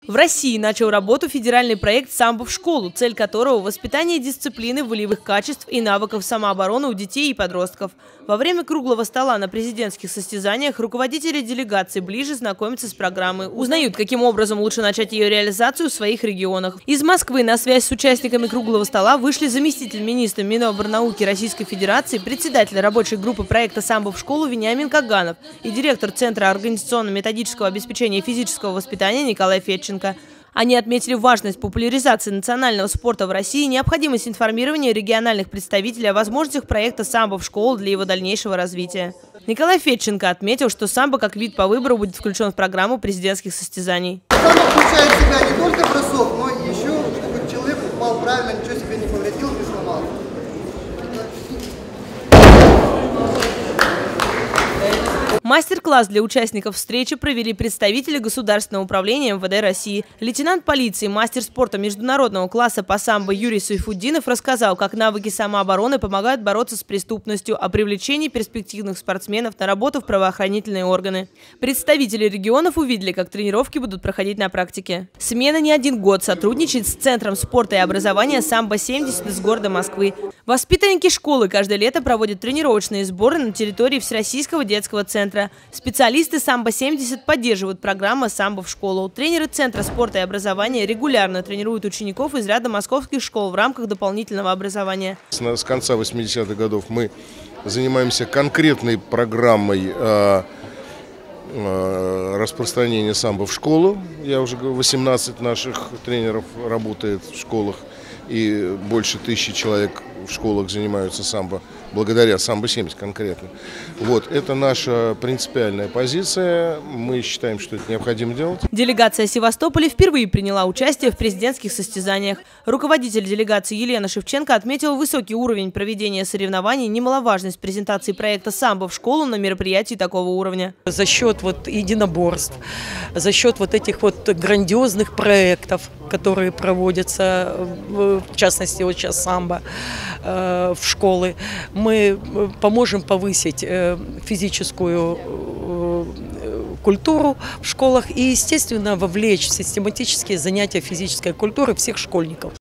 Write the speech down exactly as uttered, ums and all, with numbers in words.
В России начал работу федеральный проект «Самбо в школу», цель которого – воспитание дисциплины, волевых качеств и навыков самообороны у детей и подростков. Во время круглого стола на президентских состязаниях руководители делегаций ближе знакомятся с программой, узнают, каким образом лучше начать ее реализацию в своих регионах. Из Москвы на связь с участниками круглого стола вышли заместитель министра Миноборнауки Российской Федерации, председатель рабочей группы проекта «Самбо в школу» Вениамин Каганов и директор Центра организационно-методического обеспечения физического воспитания Николай Федченко. Они отметили важность популяризации национального спорта в России и необходимость информирования региональных представителей о возможностях проекта «Самбо в школу» для его дальнейшего развития. Николай Федченко отметил, что самбо как вид по выбору будет включен в программу президентских состязаний. Самбо включает в себя не только бросок, но и еще, чтобы человек упал правильно, ничего себе не повредил, не сломал. Мастер-класс для участников встречи провели представители Государственного управления эм вэ дэ России. Лейтенант полиции, мастер спорта международного класса по самбо Юрий Сайфутдинов рассказал, как навыки самообороны помогают бороться с преступностью, о привлечении перспективных спортсменов на работу в правоохранительные органы. Представители регионов увидели, как тренировки будут проходить на практике. Смена не один год сотрудничает с Центром спорта и образования «Самбо семьдесят» из города Москвы. Воспитанники школы каждое лето проводят тренировочные сборы на территории Всероссийского детского центра. Специалисты «Самбо семьдесят» поддерживают программу «Самбо в школу». Тренеры Центра спорта и образования регулярно тренируют учеников из ряда московских школ в рамках дополнительного образования. С конца восьмидесятых годов мы занимаемся конкретной программой э, э, распространения самбо в школу. Я уже говорю, восемнадцать наших тренеров работает в школах, и больше тысячи человек в школах занимаются самбо, благодаря «Самбо семьдесят» конкретно. Вот, это наша принципиальная позиция. Мы считаем, что это необходимо делать. Делегация Севастополя впервые приняла участие в президентских состязаниях. Руководитель делегации Елена Шевченко отметила высокий уровень проведения соревнований, немаловажность презентации проекта «Самбо в школу» на мероприятии такого уровня. За счет вот единоборств, за счет вот этих вот грандиозных проектов, которые проводятся, в частности, вот сейчас самбо, в школы, мы поможем повысить физическую культуру в школах и, естественно, вовлечь в систематические занятия физической культуры всех школьников.